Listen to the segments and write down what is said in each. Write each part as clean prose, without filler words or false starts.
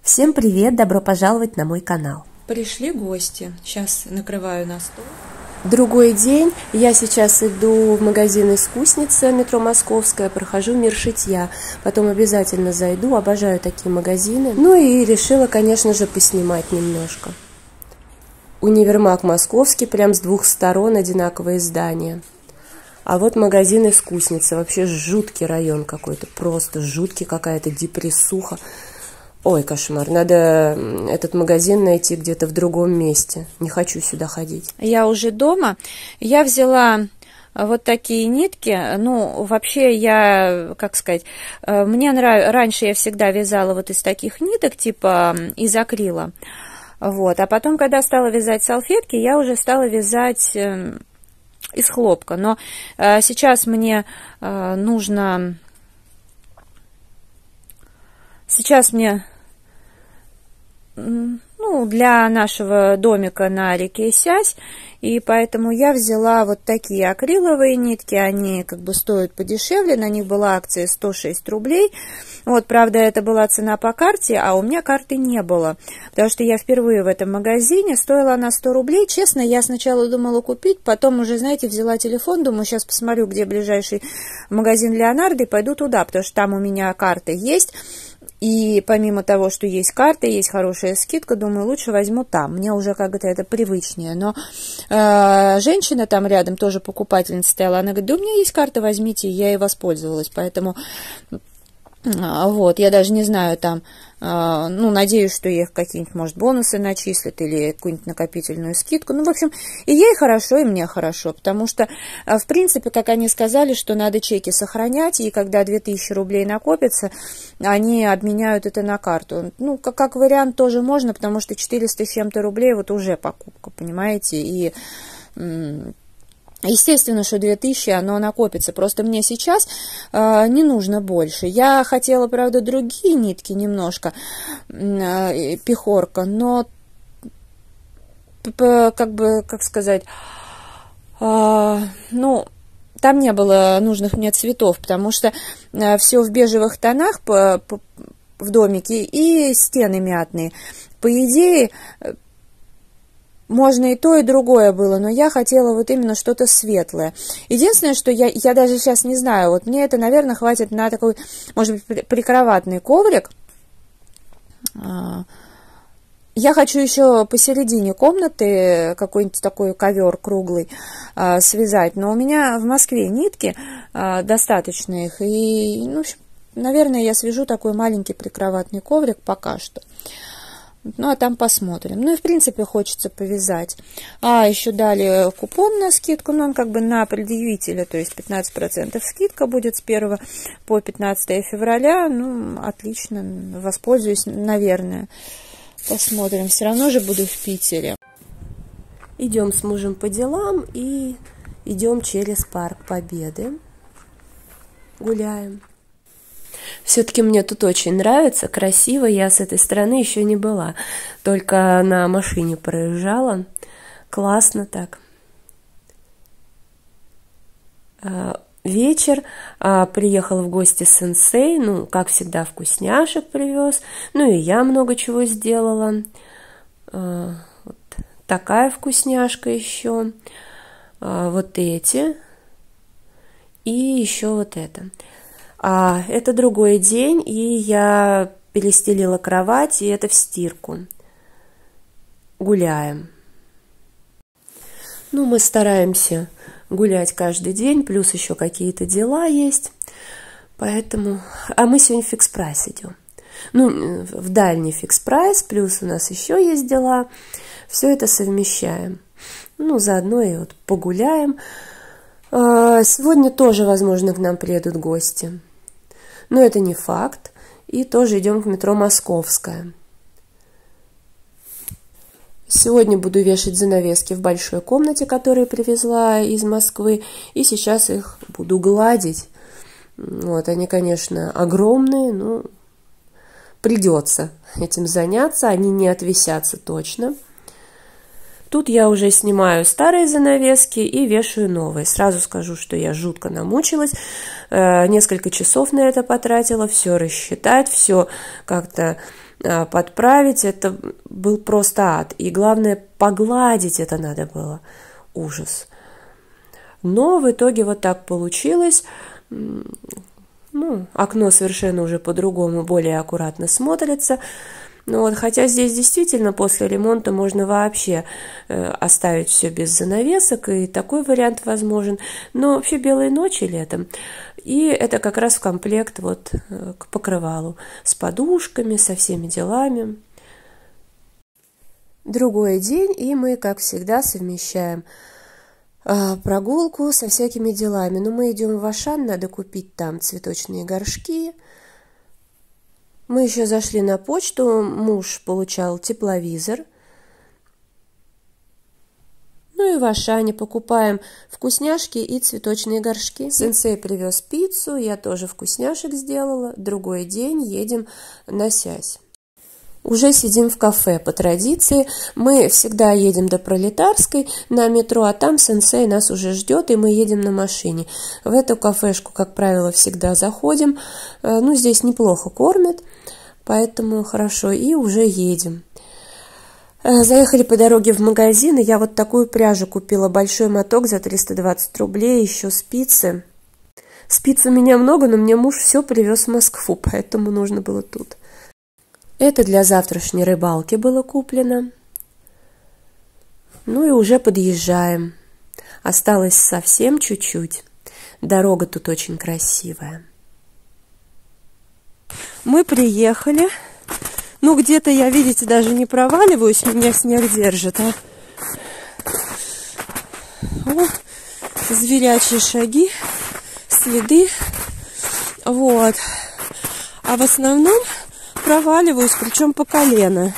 Всем привет! Добро пожаловать на мой канал. Пришли гости. Сейчас накрываю на стол. Другой день. Я сейчас иду в магазин «Искусница», метро Московская, прохожу мир шитья. Потом обязательно зайду, обожаю такие магазины. Ну и решила, конечно же, поснимать немножко. Универмаг Московский, прям с двух сторон одинаковые здания. А вот магазин «Искусница», вообще жуткий район какой-то, просто жуткий, какая-то депрессуха. Ой, кошмар, надо этот магазин найти где-то в другом месте. Не хочу сюда ходить. Я уже дома. Я взяла вот такие нитки. Ну, вообще я, как сказать, мне нравится, раньше я всегда вязала вот из таких ниток, типа из акрила. Вот, а потом, когда стала вязать салфетки, я уже стала вязать из хлопка. Но сейчас мне нужно... Сейчас мне, ну, для нашего домика на реке Сясь, и поэтому я взяла вот такие акриловые нитки, они как бы стоят подешевле, на них была акция 106 рублей, вот, правда, это была цена по карте, а у меня карты не было, потому что я впервые в этом магазине, стоила она 100 рублей, честно, я сначала думала купить, потом уже, знаете, взяла телефон, думаю, сейчас посмотрю, где ближайший магазин Леонардо, и пойду туда, потому что там у меня карта есть. И помимо того, что есть карта, есть хорошая скидка, думаю, лучше возьму там. Мне уже как-то это привычнее. Но женщина там рядом, тоже покупательница стояла, она говорит, да у меня есть карта, возьмите, я ей воспользовалась. Поэтому вот, я даже не знаю там, ну, надеюсь, что ей какие-нибудь, может, бонусы начислят или какую-нибудь накопительную скидку. Ну, в общем, и ей хорошо, и мне хорошо, потому что, в принципе, как они сказали, что надо чеки сохранять, и когда 2000 рублей накопится, они обменяют это на карту. Ну, как вариант тоже можно, потому что 400 с чем-то рублей вот уже покупка, понимаете, и... Естественно, что 2000 оно накопится, просто мне сейчас не нужно больше. Я хотела, правда, другие нитки немножко, пехорка, но, как бы, как сказать, ну, там не было нужных мне цветов, потому что все в бежевых тонах в домике и стены мятные. По идее... Можно и то, и другое было, но я хотела вот именно что-то светлое. Единственное, что я даже сейчас не знаю, вот мне это, наверное, хватит на такой, может быть, прикроватный коврик. Я хочу еще посередине комнаты какой-нибудь такой ковер круглый связать, но у меня в Москве нитки достаточно их, и, ну, в общем, наверное, я свяжу такой маленький прикроватный коврик пока что. Ну, а там посмотрим. Ну, и, в принципе, хочется повязать. А, еще дали купон на скидку, но он как бы на предъявителя, то есть 15% скидка будет с 1 по 15 февраля. Ну, отлично, воспользуюсь, наверное. Посмотрим. Все равно же буду в Питере. Идем с мужем по делам и идем через парк Победы. Гуляем. Все-таки мне тут очень нравится, красиво, я с этой стороны еще не была, только на машине проезжала, классно так. Вечер, приехал в гости сенсей, ну, как всегда, вкусняшек привез, ну, и я много чего сделала, вот такая вкусняшка еще, вот эти, и еще вот это. Это другой день, и я перестелила кровать, и это в стирку. Гуляем. Ну, мы стараемся гулять каждый день, плюс еще какие-то дела есть. Поэтому... А мы сегодня в фикс-прайс идем. Ну, в дальний фикс-прайс, плюс у нас еще есть дела. Все это совмещаем. Ну, заодно и вот погуляем. Сегодня тоже, возможно, к нам приедут гости. Но это не факт. И тоже идем к метро Московская. Сегодня буду вешать занавески в большой комнате, которые привезла из Москвы. И сейчас их буду гладить. Вот, они, конечно, огромные, но придется этим заняться. Они не отвисятся точно. Тут я уже снимаю старые занавески и вешаю новые. Сразу скажу, что я жутко намучилась. Несколько часов на это потратила. Все рассчитать, все как-то подправить, это был просто ад. И главное, погладить это надо было. Ужас. Но в итоге вот так получилось. Ну, окно совершенно уже по-другому, более аккуратно смотрится. Ну, вот, хотя здесь действительно после ремонта можно вообще оставить все без занавесок, и такой вариант возможен. Но вообще белые ночи летом. И это как раз в комплект вот к покрывалу. С подушками, со всеми делами. Другой день, и мы, как всегда, совмещаем прогулку со всякими делами. Но мы идем в Ашан, надо купить там цветочные горшки. Мы еще зашли на почту, муж получал тепловизор. Ну и в Ашане покупаем вкусняшки и цветочные горшки. Сенсей привез пиццу, я тоже вкусняшек сделала. Другой день едем на Сясь. Уже сидим в кафе по традиции. Мы всегда едем до Пролетарской на метро, а там сенсей нас уже ждет, и мы едем на машине. В эту кафешку, как правило, всегда заходим. Ну, здесь неплохо кормят, поэтому хорошо. И уже едем. Заехали по дороге в магазин, и я вот такую пряжу купила. Большой моток за 320 рублей, еще спицы. Спиц у меня много, но мне муж все привез в Москву, поэтому нужно было тут. Это для завтрашней рыбалки было куплено. Ну и уже подъезжаем. Осталось совсем чуть-чуть. Дорога тут очень красивая. Мы приехали. Ну, где-то я, видите, даже не проваливаюсь, меня снег держит. Вот, зверячие шаги, следы. Вот. А в основном проваливаюсь, причем по колено.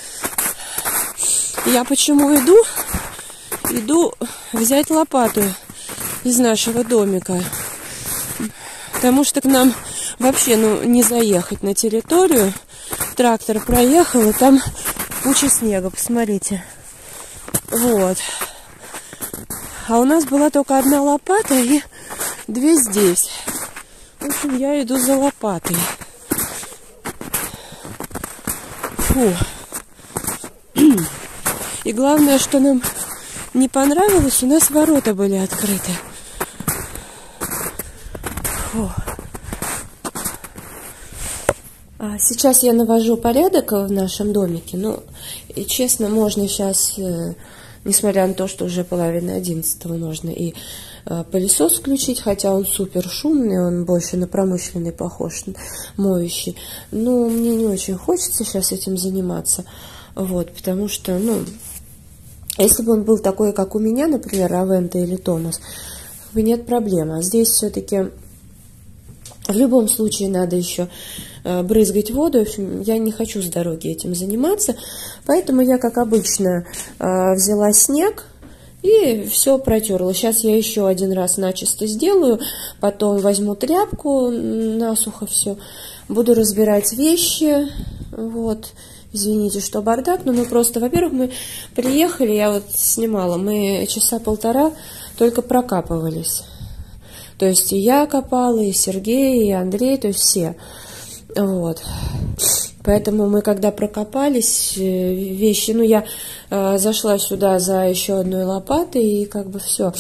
Я почему иду? Иду взять лопату из нашего домика. Потому что к нам вообще не заехать на территорию. Трактор проехал, и там куча снега, посмотрите. Вот. А у нас была только одна лопата и две здесь. В общем, я иду за лопатой. Фу. И главное, что нам не понравилось, у нас ворота были открыты. Фу. Сейчас я навожу порядок в нашем домике. Ну, и честно, можно сейчас, несмотря на то, что уже 10:30, можно и пылесос включить, хотя он супер шумный, он больше на промышленный похож, моющий. Но мне не очень хочется сейчас этим заниматься. Вот, потому что, если бы он был такой, как у меня, например, Авента или Томас, нет проблем. А здесь все-таки в любом случае надо еще брызгать воду. В общем, я не хочу с дороги этим заниматься. Поэтому я, как обычно, взяла снег и все протерла. Сейчас я еще один раз начисто сделаю. Потом возьму тряпку, насухо все. Буду разбирать вещи. Вот. Извините, что бардак, но мы просто, во-первых, мы приехали, я вот снимала, мы часа полтора только прокапывались. То есть и я копала, и Сергей, и Андрей, то есть все. Вот. Поэтому мы, когда прокопались, вещи, я зашла сюда за еще одной лопатой, и как бы все.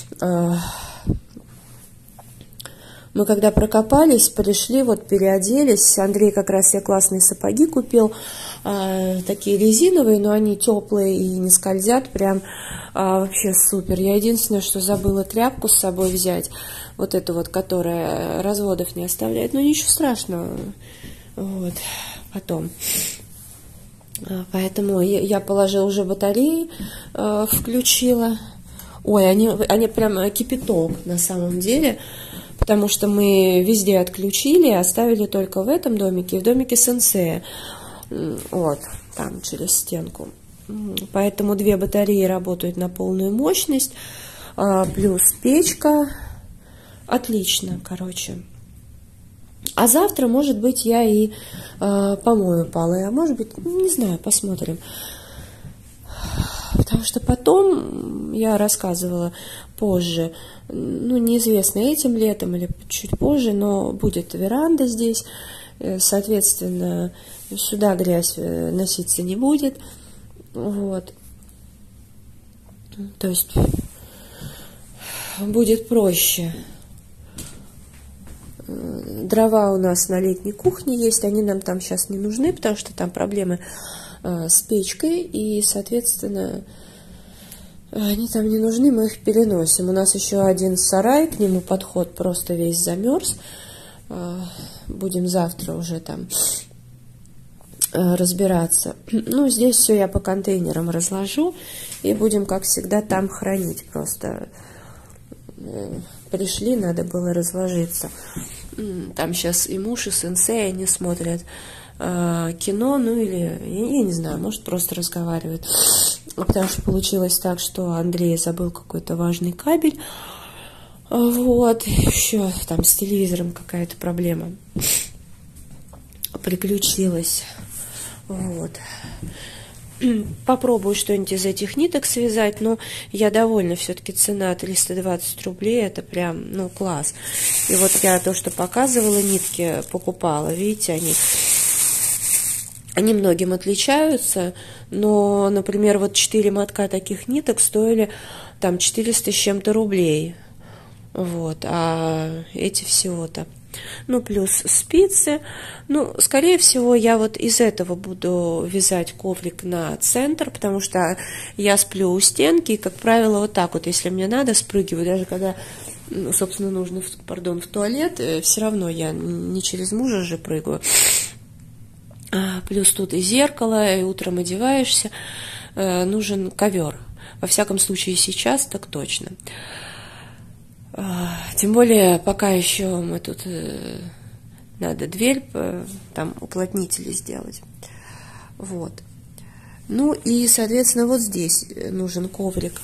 Мы когда прокопались, пришли, вот переоделись. Андрей как раз себе классные сапоги купил, такие резиновые, но они теплые и не скользят, прям вообще супер. Я единственное, что забыла тряпку с собой взять, вот эту вот, которая разводов не оставляет, но ничего страшного, вот, потом. Поэтому я положила уже батареи, включила. Ой, они прям кипяток на самом деле. Потому что мы везде отключили, оставили только в этом домике и в домике сенсея. Вот, там через стенку. Поэтому 2 батареи работают на полную мощность. Плюс печка. Отлично, короче. А завтра, может быть, я и помою полы. А может быть, не знаю, посмотрим. Потому что потом, я рассказывала позже, неизвестно, этим летом или чуть позже, но будет веранда здесь, соответственно, сюда грязь носиться не будет. Вот. То есть будет проще. Дрова у нас на летней кухне есть, они нам там сейчас не нужны, потому что там проблемы с печкой, и, соответственно, они там не нужны, мы их переносим. У нас еще один сарай, к нему подход просто весь замерз. Будем завтра уже там разбираться. Ну, здесь все я по контейнерам разложу, и будем, как всегда, там хранить. Просто пришли, надо было разложиться. Там сейчас и муж, и сенсей, они смотрят кино, ну или, я не знаю, может, просто разговаривают. Потому что получилось так, что Андрей забыл какой-то важный кабель. Вот, еще там с телевизором какая-то проблема приключилась. Вот. Попробую что-нибудь из этих ниток связать, но я довольна, все-таки цена 320 рублей, это прям, ну, класс. И вот я то, что показывала, нитки покупала, видите, они многим отличаются, но, например, вот 4 мотка таких ниток стоили там 400 с чем-то рублей, вот, а эти всего-то. Ну, плюс спицы. Ну, скорее всего, я вот из этого буду вязать коврик на центр, потому что я сплю у стенки, и, как правило, вот так вот, если мне надо, спрыгиваю, даже когда, ну, собственно, нужно, в туалет, все равно я не через мужа же прыгаю. Плюс тут и зеркало, и утром одеваешься, нужен ковер. Во всяком случае, сейчас так точно. Тем более, пока еще мы тут надо дверь, там уплотнители сделать. Вот. Ну и, соответственно, вот здесь нужен коврик.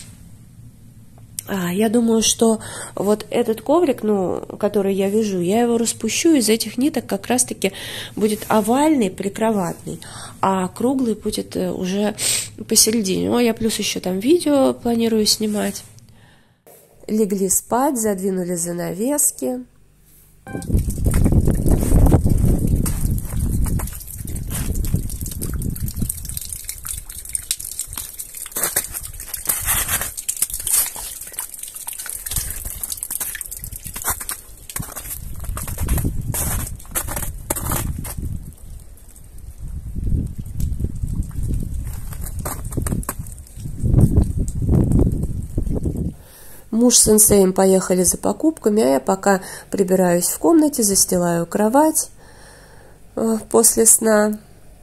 Я думаю, что вот этот коврик, ну, который я вяжу, я его распущу, из этих ниток как раз-таки будет овальный, прикроватный, а круглый будет уже посередине. Я плюс еще там видео планирую снимать. Легли спать, задвинули занавески. Муж с сенсеем поехали за покупками, а я пока прибираюсь в комнате, застилаю кровать после сна.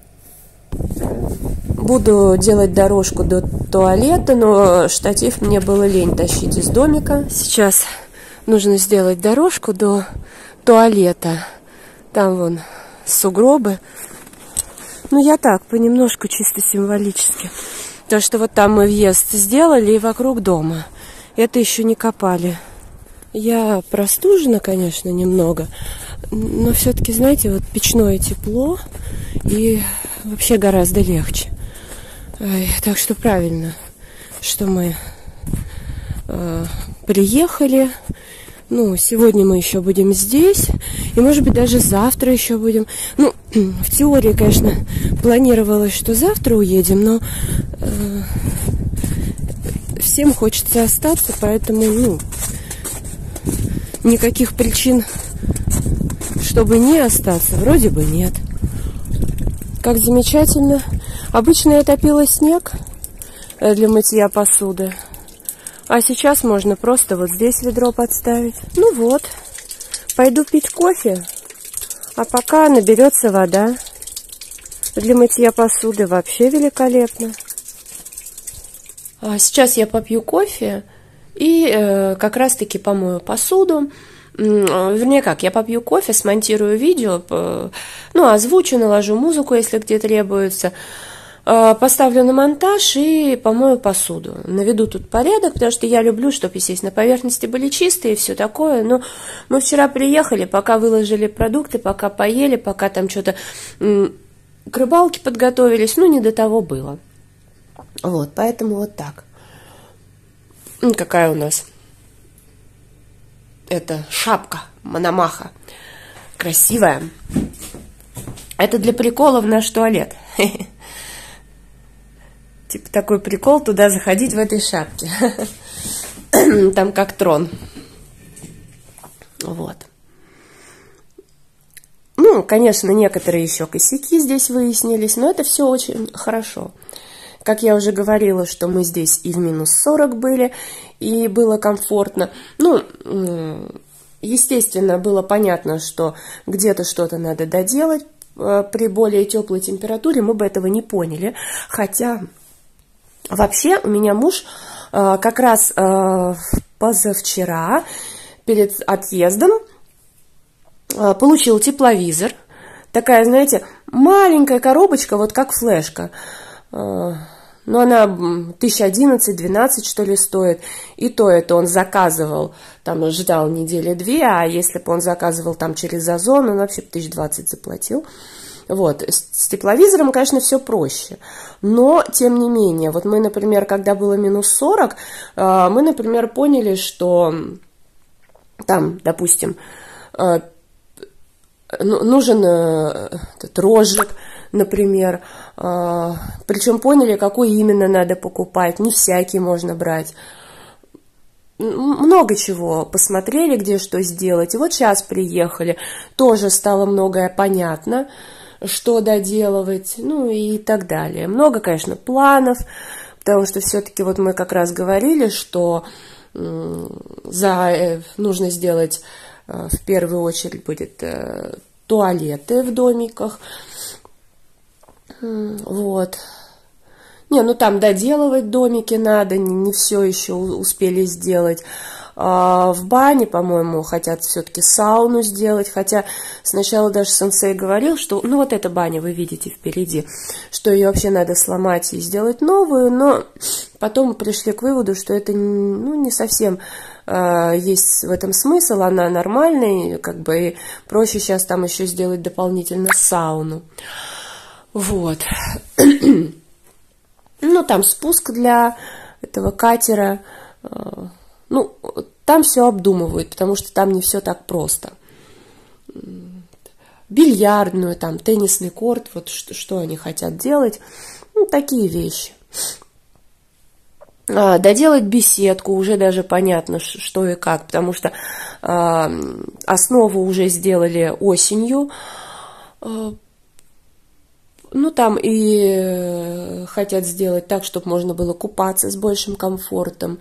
Буду делать дорожку до туалета, но штатив мне было лень тащить из домика. Сейчас нужно сделать дорожку до туалета. Там вон сугробы. Ну, я так, понемножку, чисто символически. Потому что вот там мы въезд сделали и вокруг дома. Это еще не копали. Я простужена, конечно, немного, но все-таки, знаете, вот печное тепло и вообще гораздо легче. Так что правильно, что мы приехали. Ну, сегодня мы еще будем здесь, и, может быть, даже завтра еще будем. Ну, в теории, конечно, планировалось, что завтра уедем, но всем хочется остаться, поэтому, ну, никаких причин, чтобы не остаться, вроде бы нет. Как замечательно. Обычно я топила снег для мытья посуды, а сейчас можно просто вот здесь ведро подставить. Ну вот, пойду пить кофе, а пока наберется вода. Для мытья посуды вообще великолепно. Сейчас я попью кофе и как раз-таки помою посуду. Вернее, как, я попью кофе, смонтирую видео, ну, озвучу, наложу музыку, если где требуется, поставлю на монтаж и помою посуду. Наведу тут порядок, потому что я люблю, чтобы, естественно, поверхности были чистые и все такое. Но мы вчера приехали, пока выложили продукты, пока поели, пока там что-то к рыбалке подготовились, ну, не до того было. Вот, поэтому вот так. Какая у нас это шапка Мономаха. Красивая. Это для прикола в наш туалет. Типа такой прикол туда заходить в этой шапке. Там как трон. Вот. Ну, конечно, некоторые еще косяки здесь выяснились, но это все очень хорошо. Как я уже говорила, что мы здесь и в минус 40 были, и было комфортно. Ну, естественно, было понятно, что где-то что-то надо доделать. При более теплой температуре мы бы этого не поняли. Хотя, вообще, у меня муж как раз позавчера, перед отъездом, получил тепловизор. Такая, знаете, маленькая коробочка, вот как флешка. Ну, она 1011-12, что ли, стоит. И то это он заказывал, там, ждал недели 2, а если бы он заказывал там через Озон, он вообще 1020 заплатил. Вот, с тепловизором, конечно, все проще. Но, тем не менее, вот мы, например, когда было минус 40, мы, например, поняли, что там, допустим, нужен этот розжиг, например, причем поняли, какой именно надо покупать, не всякий можно брать. Много чего посмотрели, где что сделать. И вот сейчас приехали, тоже стало многое понятно, что доделывать, ну и так далее. Много, конечно, планов, потому что все-таки вот мы как раз говорили, что нужно сделать в первую очередь будет туалеты в домиках. Вот. Не, ну там доделывать домики надо, не все еще успели сделать. В бане, по-моему, хотят все-таки сауну сделать, хотя сначала даже сенсей говорил, что, ну вот эта баня вы видите впереди, что ее вообще надо сломать и сделать новую, но потом мы пришли к выводу, что это, ну, не совсем есть в этом смысл, она нормальная, как бы, и проще сейчас там еще сделать дополнительно сауну. Вот. Ну, там спуск для этого катера. Ну, там все обдумывают, потому что там не все так просто. Бильярдную, там, теннисный корт, вот что они хотят делать. Ну, такие вещи. Доделать беседку, уже даже понятно, что и как, потому что основу уже сделали осенью. Ну, там и хотят сделать так, чтобы можно было купаться с большим комфортом.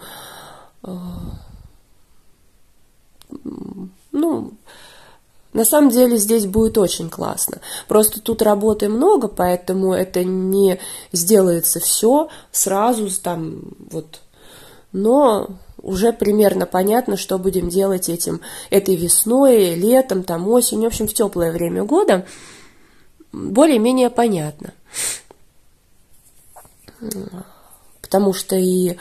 Ну, на самом деле здесь будет очень классно. Просто тут работы много, поэтому это не сделается все сразу там вот. Но уже примерно понятно, что будем делать этой весной, летом, там осенью, в общем, в теплое время года. Более-менее понятно. Потому что и...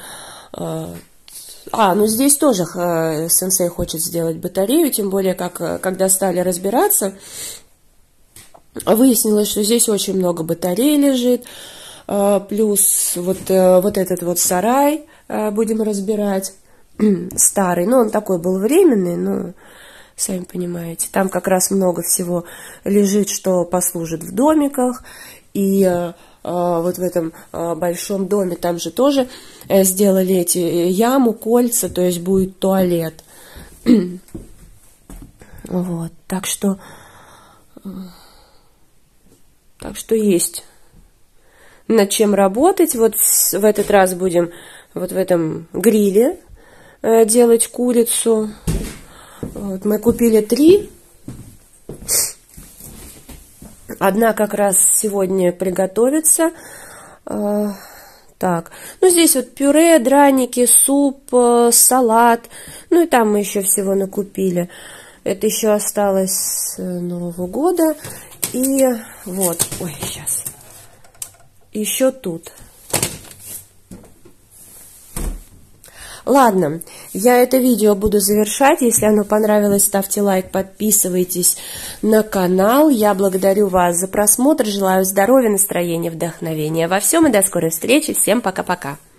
ну здесь тоже сенсей хочет сделать батарею, тем более, когда стали разбираться, выяснилось, что здесь очень много батарей лежит, плюс вот этот вот сарай будем разбирать, старый, ну он такой был временный, но сами понимаете, там как раз много всего лежит, что послужит в домиках, и вот в этом большом доме там же тоже сделали эти яму, кольца, то есть будет туалет. Вот, так что есть над чем работать. Вот в этот раз будем вот в этом гриле делать курицу. Вот, мы купили 3. Одна как раз сегодня приготовится. Так, ну здесь вот пюре, драники, суп, салат. Ну и там мы еще всего накупили. Это еще осталось с Нового года. И вот, ой, сейчас. Еще тут. Ладно, я это видео буду завершать. Если оно понравилось, ставьте лайк, подписывайтесь на канал. Я благодарю вас за просмотр, желаю здоровья, настроения, вдохновения во всем и до скорой встречи. Всем пока-пока.